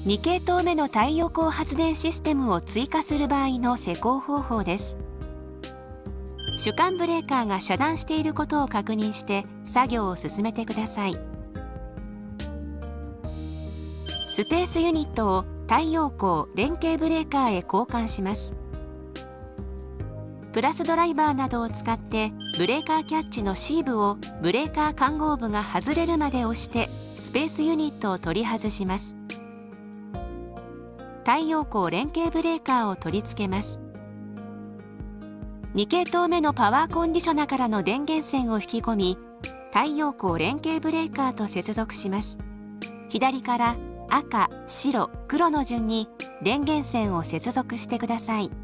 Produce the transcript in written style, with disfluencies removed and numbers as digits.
2系統目の太陽光発電システムを追加する場合の施工方法です。主幹ブレーカーが遮断していることを確認して作業を進めてください。スペースユニットを太陽光連携ブレーカーへ交換します。プラスドライバーなどを使ってブレーカーキャッチのシーブをブレーカー環合部が外れるまで押してスペースユニットを取り外します。太陽光連携ブレーカーを取り付けます。2系統目のパワーコンディショナからの電源線を引き込み、太陽光連携ブレーカーと接続します。左から赤、白、黒の順に電源線を接続してください。